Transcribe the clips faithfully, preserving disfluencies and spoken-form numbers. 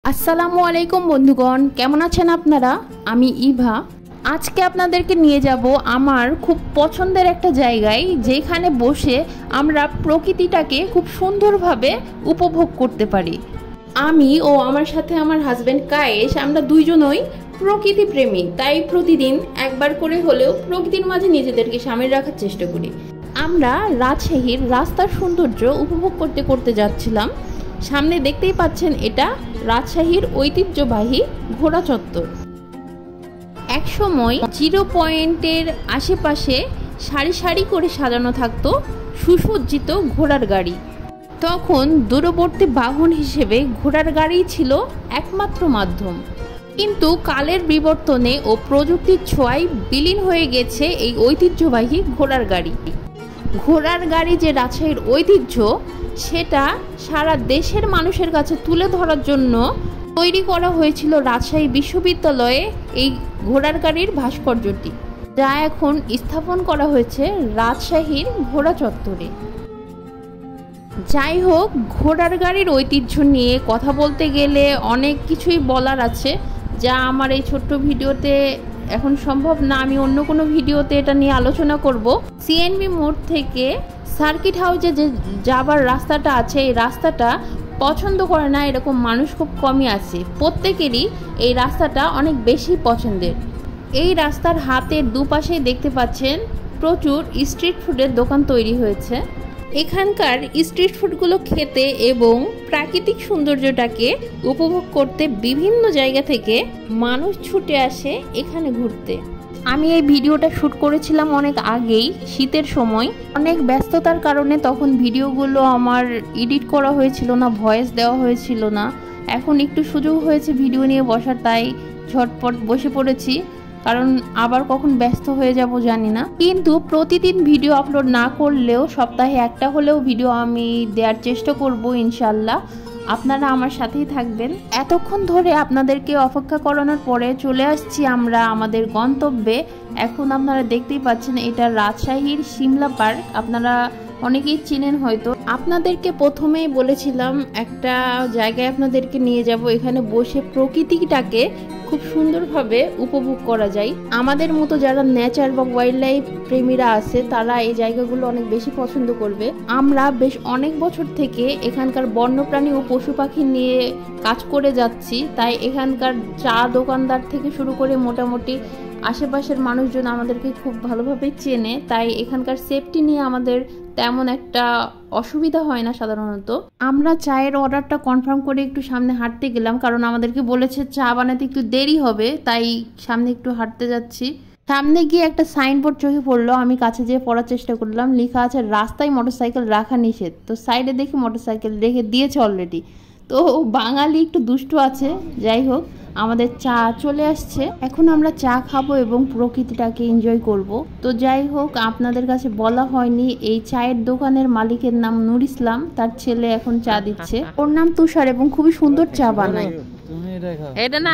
আসসালামু আলাইকুম বন্ধুগণ, কেমন আছেন আপনারা? আমি ইভা। আজকে আপনাদেরকে নিয়ে যাব আমার খুব পছন্দের একটা জায়গায়, যেখানে বসে আমরা প্রকৃতিটাকে খুব সুন্দরভাবে উপভোগ করতে পারি। আমি ও আমার সাথে আমার হাজব্যান্ড কায়েস, আমরা দুইজনই প্রকৃতি প্রেমী, তাই প্রতিদিন একবার করে হলেও প্রকৃতির মাঝে নিজেদেরকে সামিল রাখার চেষ্টা করি। আমরা রাজশাহীর রাস্তার সৌন্দর্য উপভোগ করতে করতে যাচ্ছিলাম। সামনে দেখতেই পাচ্ছেন, এটা রাজশাহীর ঐতিহ্যবাহী ঘোড়া চত্বর। এক সময় জিরো পয়েন্টের আশেপাশে সারি সারি করে সাজানো থাকতো সুসজ্জিত ঘোড়ার গাড়ি। তখন দূরবর্তী বাহন হিসেবে ঘোড়ার গাড়ি ছিল একমাত্র মাধ্যম, কিন্তু কালের বিবর্তনে ও প্রযুক্তির ছোঁয়ায় বিলীন হয়ে গেছে এই ঐতিহ্যবাহী ঘোড়ার গাড়ি। ঘোড়ার গাড়ি যে রাজশাহীর ঐতিহ্য, সেটা সারা দেশের মানুষের কাছে তুলে ধরার জন্য তৈরি করা হয়েছিল রাজশাহী বিশ্ববিদ্যালয়ে এই ঘোড়ার গাড়ির ভাস্কর্যটি, যা এখন স্থাপন করা হয়েছে রাজশাহীর ঘোড়া চত্বরে। যাই হোক, ঘোড়ার গাড়ির ঐতিহ্য নিয়ে কথা বলতে গেলে অনেক কিছুই বলার আছে, যা আমার এই ছোট্ট ভিডিওতে এখন সম্ভব না। আমি অন্য কোনো ভিডিওতে এটা নিয়ে আলোচনা করব। সিএনবি মোড় থেকে সার্কিট হাউসে যে যাবার রাস্তাটা আছে, এই রাস্তাটা পছন্দ করে না এরকম মানুষ খুব কমই আছে। প্রত্যেকেরই এই রাস্তাটা অনেক বেশি পছন্দের। এই রাস্তার হাতের দুপাশেই দেখতে পাচ্ছেন প্রচুর স্ট্রিট ফুডের দোকান তৈরি হয়েছে। এখানকার স্ট্রিট ফুডগুলো খেতে এবং প্রাকৃতিক সৌন্দর্যটাকে উপভোগ করতে বিভিন্ন জায়গা থেকে মানুষ ছুটে আসে এখানে ঘুরতে। আমি এই ভিডিওটা শ্যুট করেছিলাম অনেক আগেই, শীতের সময়। অনেক ব্যস্ততার কারণে তখন ভিডিওগুলো আমার এডিট করা হয়েছিল না, ভয়েস দেওয়া হয়েছিল না। এখন একটু সুযোগ হয়েছে ভিডিও নিয়ে বসার, তাই ঝটপট বসে পড়েছি, কারণ আবার কখন ব্যস্ত হয়ে যাব জানি না। কিন্তু প্রতিদিন ভিডিও আপলোড না করলেও সপ্তাহে একটা হলেও ভিডিও আমি দেওয়ার চেষ্টা করব ইনশাল্লাহ। আপনারা আমার সাথেই থাকবেন। এতক্ষণ ধরে আপনাদেরকে অপেক্ষা করানোর পরে চলে আসছি আমরা আমাদের গন্তব্যে। এখন আপনারা দেখতেই পাচ্ছেন, এটা রাজশাহীর সিমলা পার্ক। আপনারা অনেকেই চিনেন হয়তো। আপনাদেরকে প্রথমেই বলেছিলাম একটা জায়গায় আপনাদেরকে নিয়ে যাব, এখানে বসে প্রকৃতিটাকে খুব সুন্দরভাবে উপভোগ করা যায়। আমাদের মতো যারা নেচার বা ওয়াইল্ড লাইফ প্রেমীরা আছে, তারা এই জায়গাগুলো অনেক বেশি পছন্দ করবে। আমরা বেশ অনেক বছর থেকে এখানকার বন্যপ্রাণী ও পশু পাখি নিয়ে কাজ করে যাচ্ছি, তাই এখানকার চা দোকানদার থেকে শুরু করে মোটামুটি আশেপাশের মানুষজন আমাদেরকে খুব ভালোভাবে চেনে, তাই এখানকার সেফটি নিয়ে আমাদের তেমন একটা অসুবিধা হয় না সাধারণত। আমরা চায়ের অর্ডারটা কনফার্ম করে একটু সামনে হাঁটতে গেলাম, কারণ আমাদেরকে বলেছে চা বানাতে একটু দেরি হবে, তাই সামনে একটু হাঁটতে যাচ্ছি। সামনে গিয়ে একটা সাইনবোর্ড চোখে পড়লো, আমি কাছে যেয়ে পড়ার চেষ্টা করলাম। লেখা আছে রাস্তায় মোটরসাইকেল রাখা নিষেধ। তো সাইডে দেখি মোটরসাইকেল রেখে দিয়েছে অলরেডি। তো বাঙালি একটু দুষ্টু আছে। যাই হোক, আমাদের চা চলে আসছে। এখন আমরা চা খাবো এবং প্রকৃতিটাকে এনজয় করব। তো যাই হোক, আপনাদের কাছে বলা হয়নি, এই চায়ের দোকানের মালিকের নাম নূর ইসলাম, তার ছেলে এখন চা দিচ্ছে। ওর নাম তুষার এবং খুবই সুন্দর চা বানায়। এটা না,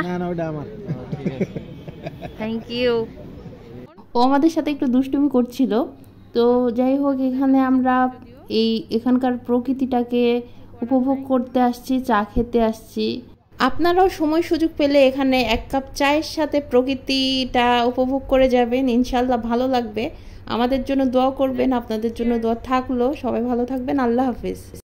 থ্যাংক ইউ। ও আমাদের সাথে একটু দুষ্টুমি করছিল। তো যাই হোক, এখানে আমরা এই এখানকার প্রকৃতিটাকে উপভোগ করতে আসছি, চা খেতে আসছি। আপনারাও সময় সুযোগ পেলে এখানে এক কাপ চায়ের সাথে প্রকৃতিটা উপভোগ করে যাবেন, ইনশাল্লাহ ভালো লাগবে। আমাদের জন্য দোয়া করবেন, আপনাদের জন্য দোয়া থাকলো। সবাই ভালো থাকবেন। আল্লাহ হাফেজ।